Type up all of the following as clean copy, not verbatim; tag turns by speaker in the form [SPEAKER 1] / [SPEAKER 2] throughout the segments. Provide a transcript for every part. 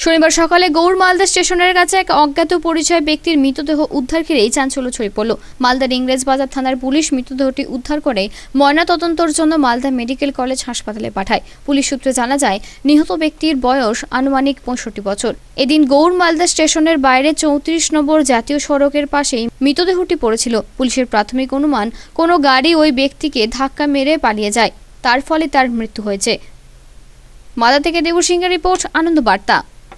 [SPEAKER 1] শনিবার সকালে গৌড় মালদা স্টেশনের কাছে এক অজ্ঞাত পরিচয় ব্যক্তির মৃতদেহ উদ্ধার ঘিরেই চাঞ্চল্য ছড়িয়ে পড়ল। মালদার ইংরেজবাজার থানার পুলিশ মৃতদেহটি উদ্ধার করে ময়নাতদন্তের জন্য মালদা মেডিকেল কলেজ হাসপাতালে পাঠায়। পুলিশ সূত্রে জানা যায়, নিহত ব্যক্তির বয়স আনুমানিক ৬৫ বছর। এদিন গৌড় মালদা স্টেশনের বাইরে ৩৪ নম্বর জাতীয় সড়কের পাশেই মৃতদেহটি পড়েছিল। পুলিশের প্রাথমিক অনুমান, কোনো গাড়ি ওই ব্যক্তিকে ধাক্কা মেরে পালিয়ে যায়, তার ফলে তার মৃত্যু হয়েছে। মালদা থেকে দেবর সিংহের রিপোর্ট, আনন্দ বার্তা।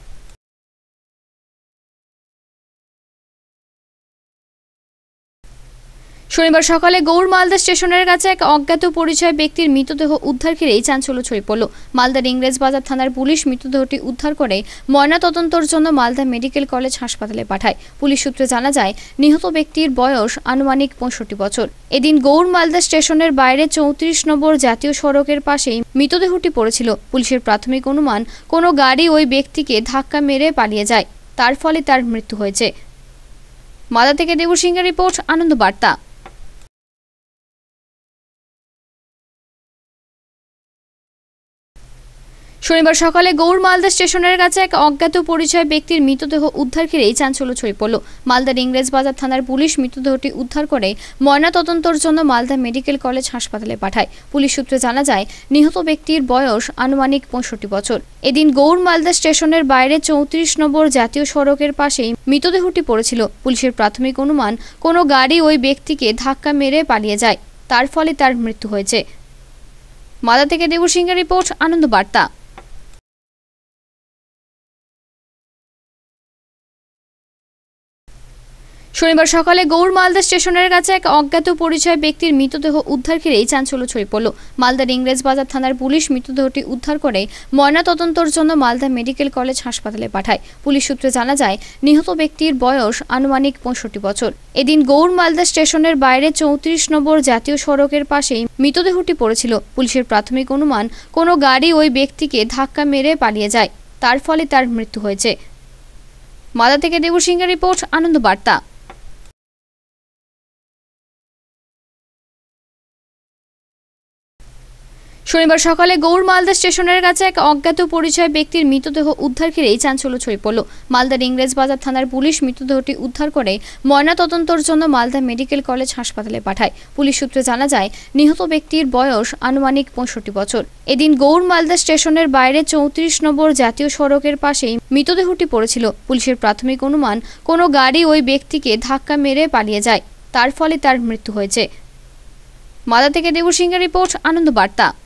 [SPEAKER 1] শনিবার সকালে গৌড় মালদা স্টেশনের কাছে এক অজ্ঞাত পরিচয় ব্যক্তির মৃতদেহ উদ্ধার ঘিরেই চাঞ্চল্য ছড়িয়ে পড়ল। মালদার ইংরেজবাজার থানার পুলিশ মৃতদেহটি উদ্ধার করে ময়নাতদন্তের জন্য মালদা মেডিকেল কলেজ হাসপাতালে পাঠায়। পুলিশ সূত্রে জানা যায়, নিহত ব্যক্তির বয়স আনুমানিক ৬৫ বছর। এদিন গৌড় মালদা স্টেশনের বাইরে ৩৪ নম্বর জাতীয় সড়কের পাশেই মৃতদেহটি পড়েছিল। পুলিশের প্রাথমিক অনুমান, কোনো গাড়ি ওই ব্যক্তিকে ধাক্কা মেরে পালিয়ে যায়, তার ফলে তার মৃত্যু হয়েছে। মালদা থেকে দেবর সিংহের রিপোর্ট, আনন্দ বার্তা। শনিবার সকালে গৌড় মালদা স্টেশনের কাছে এক অজ্ঞাত পরিচয় ব্যক্তির মৃতদেহ উদ্ধার ঘিরেই চাঞ্চল্য ছড়িয়ে পড়ল। মালদার ইংরেজবাজার থানার পুলিশ মৃতদেহটি উদ্ধার করে ময়নাতদন্তের জন্য মালদা মেডিকেল কলেজ হাসপাতালে পাঠায়। পুলিশ সূত্রে জানা যায়, নিহত ব্যক্তির বয়স আনুমানিক ৬৫ বছর। এদিন গৌড় মালদা স্টেশনের বাইরে ৩৪ নম্বর জাতীয় সড়কের পাশেই মৃতদেহটি পড়েছিল। পুলিশের প্রাথমিক অনুমান, কোনো গাড়ি ওই ব্যক্তিকে ধাক্কা মেরে পালিয়ে যায়, তার ফলে তার মৃত্যু হয়েছে। মালদা থেকে দেবর সিংহের রিপোর্ট, আনন্দ বার্তা। শনিবার সকালে গৌড় মালদা স্টেশনের কাছে এক অজ্ঞাত পরিচয় ব্যক্তির মৃতদেহ উদ্ধার ঘিরেই চাঞ্চল্য ছড়িয়ে পড়ল। মালদার ইংরেজবাজার থানার পুলিশ মৃতদেহটি উদ্ধার করে ময়নাতদন্তের জন্য মালদা মেডিকেল কলেজ হাসপাতালে পাঠায়। পুলিশ সূত্রে জানা যায়, নিহত ব্যক্তির বয়স আনুমানিক ৬৫ বছর। এদিন গৌড় মালদা স্টেশনের বাইরে ৩৪ নম্বর জাতীয় সড়কের পাশেই মৃতদেহটি পড়েছিল। পুলিশের প্রাথমিক অনুমান, কোনো গাড়ি ওই ব্যক্তিকে ধাক্কা মেরে পালিয়ে যায়, তার ফলে তার মৃত্যু হয়েছে। মালদা থেকে দেবর সিংহের রিপোর্ট, আনন্দ বার্তা। শনিবার সকালে গৌড় মালদা স্টেশনের কাছে এক অজ্ঞাত পরিচয় ব্যক্তির মৃতদেহ উদ্ধার ঘিরেই চাঞ্চল্য ছড়িয়ে পড়ল। মালদার ইংরেজবাজার থানার পুলিশ মৃতদেহটি উদ্ধার করে ময়নাতদন্তের জন্য মালদা মেডিকেল কলেজ হাসপাতালে পাঠায়। পুলিশ সূত্রে জানা যায়, নিহত ব্যক্তির বয়স আনুমানিক ৬৫ বছর। এদিন গৌড় মালদা স্টেশনের বাইরে ৩৪ নম্বর জাতীয় সড়কের পাশেই মৃতদেহটি পড়েছিল। পুলিশের প্রাথমিক অনুমান, কোনো গাড়ি ওই ব্যক্তিকে ধাক্কা মেরে পালিয়ে যায়, তার ফলে তার মৃত্যু হয়েছে। মালদা থেকে দেবর সিংহের রিপোর্ট, আনন্দ বার্তা।